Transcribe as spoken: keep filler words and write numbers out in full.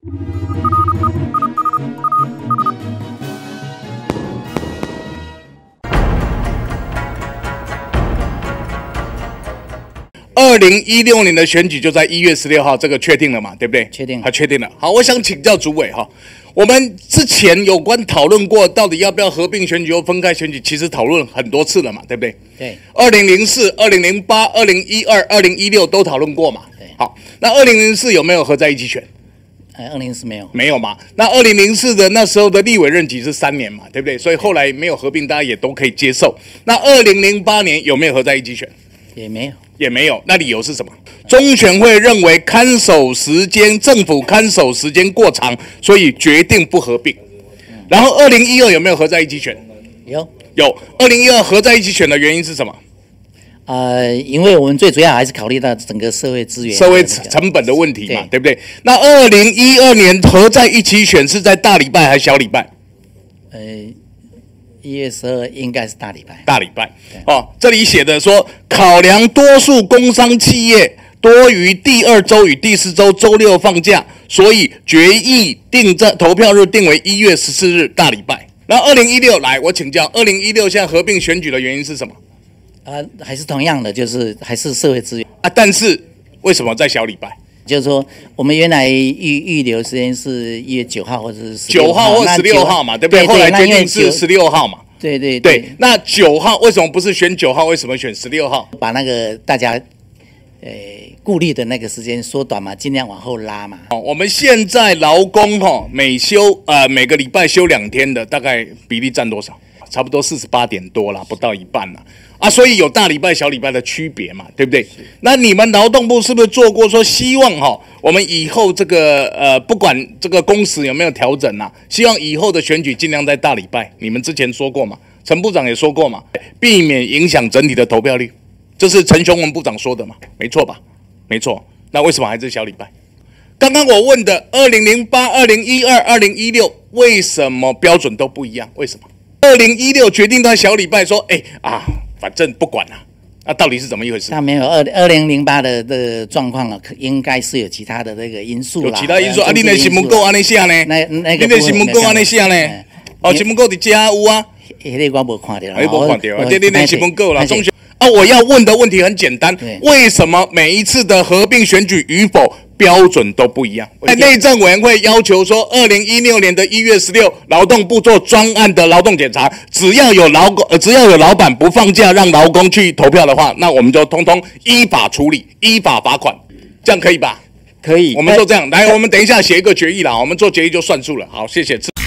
二零一六年的选举就在一月十六号，这个确定了嘛？对不对？ 确定。 他确定了。好，我想请教主委哈，我们之前有关讨论过，到底要不要合并选举或分开选举，其实讨论很多次了嘛，对不对？ 对。 二零零四、二零零八、二零一二、二零一六都讨论过嘛？ 对。 好，那二零零四有没有合在一起选？ 呃，二零零四没有。 没有嘛？那二零零四的那时候的立委任期是三年嘛，对不对？所以后来没有合并，大家也都可以接受。那二零零八年有没有合在一起选？ 也没有。 也没有，那理由是什么？中选会认为看守时间，政府看守时间过长，所以决定不合并。然后二零一二有没有合在一起选？ 有有。二零一二合在一起选的原因是什么？ 呃，因为我们最主要还是考虑到整个社会资源、 社会成本的问题嘛， 对, 对不对？那二零一二年合在一起选是在大礼拜还是小礼拜？ 呃。一月十二应该是大礼拜， 大礼拜哦。这里写的说，考量多数工商企业多于第二周与第四周周六放假，所以决议定在投票日定为一月十四日大礼拜。然后二零一六来，我请教，二零一六现在合并选举的原因是什么？ 啊，还是同样的，就是还是社会资源啊，但是为什么在小礼拜？ 就是说，我们原来预预留时间是一月九号或者是九号或十六号嘛，对不对？后来决定是十六号嘛。 对对对, 对，那九号为什么不是选九号？为什么选十六号？ 把那个大家呃顾虑的那个时间缩短嘛，尽量往后拉嘛。 哦，我们现在劳工哈、哦、每休呃每个礼拜休两天的，大概比例占多少？差不多四十八点多啦，不到一半啦。啊，所以有大礼拜、小礼拜的区别嘛，对不对？那你们劳动部是不是做过说希望哈、哦，我们以后这个呃，不管这个工时有没有调整啊，希望以后的选举尽量在大礼拜。你们之前说过嘛，陈部长也说过嘛，避免影响整体的投票率，这是陈雄文部长说的嘛，没错吧？没错。那为什么还是小礼拜？刚刚我问的二零零八、二零一二、二零一六，为什么标准都不一样？为什么？二零一六决定在小礼拜说，哎啊，反正不管了、啊，那、啊、到底是怎么一回事？ 那没有二二零零八的这个状况啊，应该是有其他的这个因素啦。 有其他因素啊？你的新闻稿安尼写呢？ 那那个你的新闻稿安尼写呢？哦，新闻稿伫家有啊。 迄个我无看到， 我无看到啊。这你的新闻稿啦，中学啊，我要问的问题很简单，为什么每一次的合并选举与否标准都不一样？内政委员会要求说，二零一六年的一月十六，劳动部做专案的劳动检查，只要有劳工，呃，只要有老板不放假让劳工去投票的话，那我们就通通依法处理，依法罚款，这样可以吧？ 可以， 我们就这样来，我们等一下写一个决议啦，我们做决议就算数了。好，谢谢。